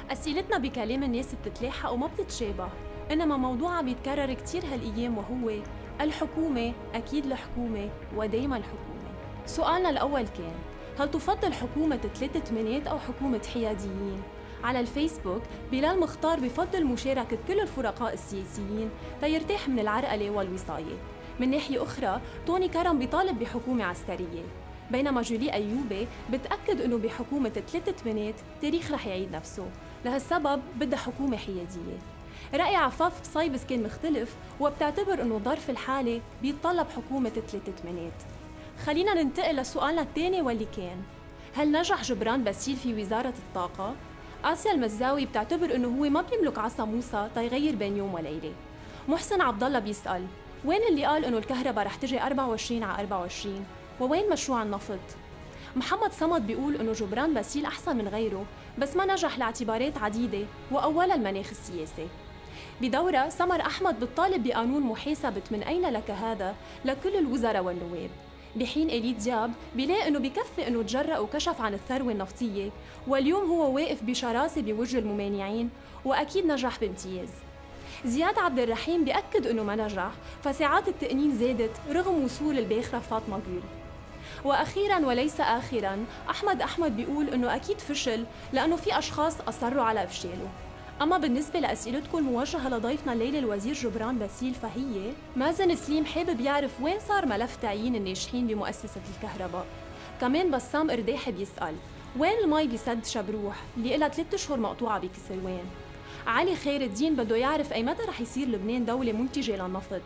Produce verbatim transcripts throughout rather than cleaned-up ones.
أسئلتنا بكلام الناس بتتلاحق وما بتتشابه، إنما موضوع عم يتكرر كتير هالأيام وهو الحكومة، أكيد الحكومة ودايما الحكومة. سؤالنا الأول كان: هل تفضل حكومة ثلاثة ثمانيات أو حكومة حياديين؟ على الفيسبوك بلال مختار بفضل مشاركة كل الفرقاء السياسيين تيرتاح من العرقلة والوصاية. من ناحية أخرى توني كرم بيطالب بحكومة عسكرية، بينما جولي أيوبي بتأكد إنه بحكومة ثلاثة ثمانيات تاريخ رح يعيد نفسه، لهالسبب بدها حكومة حيادية. رأي عفاف صيبس كان مختلف وبتعتبر إنه ظرف الحالة بيتطلب حكومة ثلاثة ثمانيات. خلينا ننتقل لسؤالنا الثاني واللي كان: هل نجح جبران باسيل في وزارة الطاقة؟ آسيا المزاوي بتعتبر إنه هو ما بيملك عصا موسى تيغير بين يوم وليلة. محسن عبد الله بيسأل: وين اللي قال إنه الكهرباء رح تجي أربعة وعشرين على أربعة وعشرين؟ ووين مشروع النفط؟ محمد صمد بيقول إنه جبران باسيل أحسن من غيره، بس ما نجح لاعتبارات عديدة وأولها المناخ السياسي. بدورة سمر أحمد بتطالب بقانون محاسبة من أين لك هذا لكل الوزراء والنواب، بحين إيلي دياب بيلاقي إنه بكفي إنه تجرأ وكشف عن الثروة النفطية، واليوم هو واقف بشراسة بوجه الممانعين وأكيد نجح بامتياز. زياد عبد الرحيم بيأكد إنه ما نجح، فساعات التأنين زادت رغم وصول الباخرة فاطمة جول. وأخيراً وليس آخراً، أحمد أحمد بيقول إنه أكيد فشل لأنه في أشخاص أصروا على إفشاله. أما بالنسبة لأسئلتكم الموجهة لضيفنا الليلة الوزير جبران باسيل فهي: مازن سليم حابب يعرف وين صار ملف تعيين الناجحين بمؤسسة الكهرباء. كمان بسام إرداحي بيسأل: وين المي بسد شبروح اللي إلها ثلاثة أشهر مقطوعة بكسروان؟ علي خير الدين بده يعرف أي متى رح يصير لبنان دولة منتجة للنفط.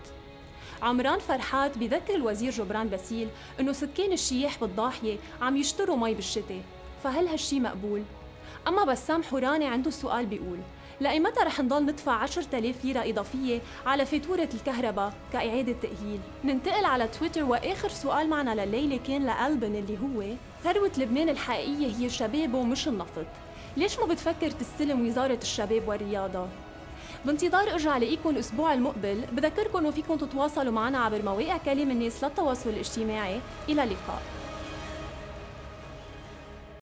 عمران فرحات بذكر الوزير جبران باسيل إنه سكان الشياح بالضاحية عم يشتروا مي بالشتاء، فهل هالشي مقبول؟ أما بسام حوراني عنده سؤال بيقول: لأي متى رح نضل ندفع عشرة آلاف ليرة إضافية على فاتورة الكهرباء كإعادة تأهيل؟ ننتقل على تويتر، وآخر سؤال معنا لليلة كان لألبن اللي هو: ثروة لبنان الحقيقية هي الشباب ومش النفط، ليش ما بتفكر تستلم وزارة الشباب والرياضة؟ بانتظار ارجع لاقيكم الاسبوع المقبل، بذكركم انه فيكم تتواصلوا معنا عبر مواقع كلام الناس للتواصل الاجتماعي. الى اللقاء.